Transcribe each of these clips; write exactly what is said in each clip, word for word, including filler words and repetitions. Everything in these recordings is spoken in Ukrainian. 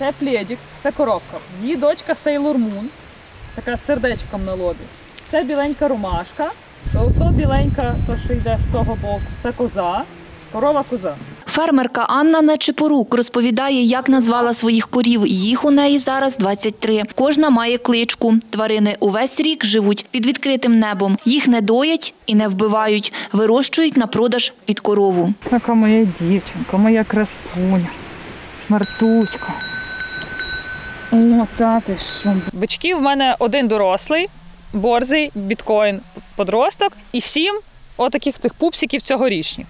Це плєдік, це коробка. Її дочка Сейлор Мун, така з сердечком на лобі. Це біленька ромашка, ото біленька, то що йде з того боку, це коза, корова-коза. Фермерка Анна Нечипорук розповідає, як назвала своїх корів. Їх у неї зараз двадцять три. Кожна має кличку. Тварини увесь рік живуть під відкритим небом. Їх не доять і не вбивають. Вирощують на продаж під корову. Така моя дівчинка, моя красуня, Мартуська. О, та ти що. Бичків в мене один дорослий, борзий, біткоін, подросток і сім отаких тих пупсиків цьогорічних.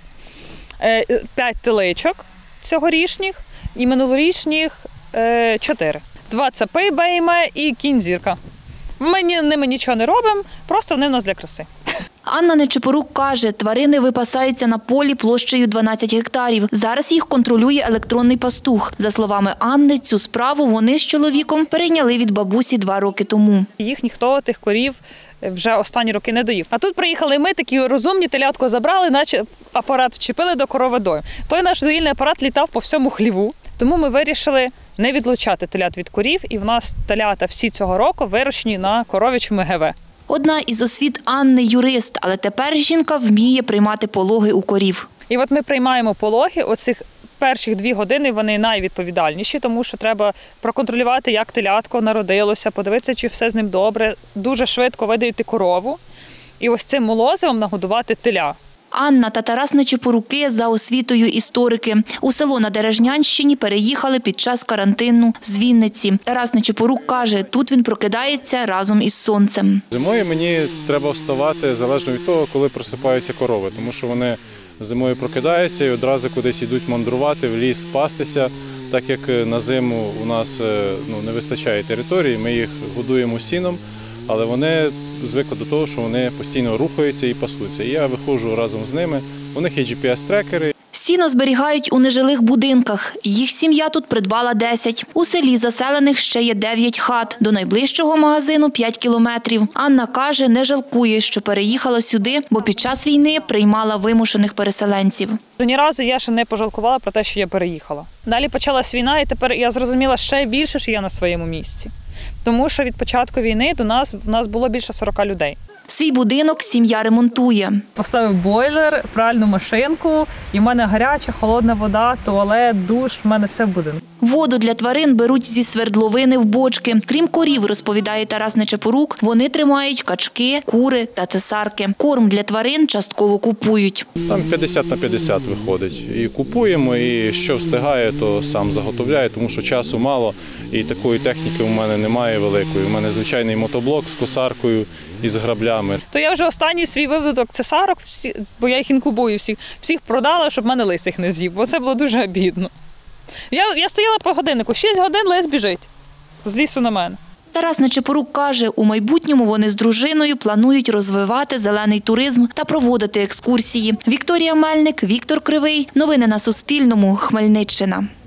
П'ять теличок цьогорічних і минулорічних чотири. Два цапи бейме і кінь-зірка. Ми ними нічого не робимо, просто вони в нас для краси. Анна Нечипорук каже, тварини випасаються на полі площею дванадцять гектарів. Зараз їх контролює електронний пастух. За словами Анни, цю справу вони з чоловіком перейняли від бабусі два роки тому. Їх ніхто, тих корів, вже останні роки не доїв. А тут приїхали ми, такі розумні, телятко забрали, наче апарат вчепили до короводою. Той наш доїльний апарат літав по всьому хліву. Тому ми вирішили не відлучати телят від корів, і в нас телята всі цього року вирощені на коров'ячому ГВ. Одна із освіт Анни – юрист, але тепер жінка вміє приймати пологи у корів. І от ми приймаємо пологи, оцих перших дві години вони найвідповідальніші, тому що треба проконтролювати, як телятко народилося, подивитися, чи все з ним добре, дуже швидко видаїти корову і ось цим молозивом нагодувати теля. Анна та Тарас Нечипоруки за освітою історики. У село на Дережнянщині переїхали під час карантину з Вінниці. Тарас Нечипорук каже, тут він прокидається разом із сонцем. Зимою мені треба вставати залежно від того, коли просипаються корови, тому що вони зимою прокидаються і одразу кудись йдуть мандрувати, в ліс пастися. Так як на зиму у нас ну, не вистачає території, ми їх годуємо сіном, але вони звикли до того, що вони постійно рухаються і пасуться. І я виходжу разом з ними, у них є джі пі ес-трекери. Сіно зберігають у нежилих будинках. Їх сім'я тут придбала десять. У селі заселених ще є дев'ять хат. До найближчого магазину п'ять кілометрів. Анна каже, не жалкує, що переїхала сюди, бо під час війни приймала вимушених переселенців. Ні разу я ще не пожалкувала про те, що я переїхала. Далі почалась війна, і тепер я зрозуміла ще більше, що я на своєму місці. Тому що від початку війни до нас, в нас було більше сорока людей. Свій будинок сім'я ремонтує. Поставив бойлер, пральну машинку, і в мене гаряча, холодна вода, туалет, душ, в мене все в будинку. Воду для тварин беруть зі свердловини в бочки. Крім корів, розповідає Тарас Нечипорук, вони тримають качки, кури та цесарки. Корм для тварин частково купують. Там п'ятдесят на п'ятдесят виходить. І купуємо, і що встигає, то сам заготовляє, тому що часу мало, і такої техніки у мене немає великої. У мене звичайний мотоблок з косаркою і з граблями. То я вже останній свій виводок цесарок, всі, бо я їх інкубую всіх, всіх продала, щоб мене лис їх не з'їв, бо це було дуже обідно. Я, я стояла по годиннику, шість годин лис біжить з лісу на мене. Тарас Нечипорук каже, у майбутньому вони з дружиною планують розвивати зелений туризм та проводити екскурсії. Вікторія Мельник, Віктор Кривий. Новини на Суспільному. Хмельниччина.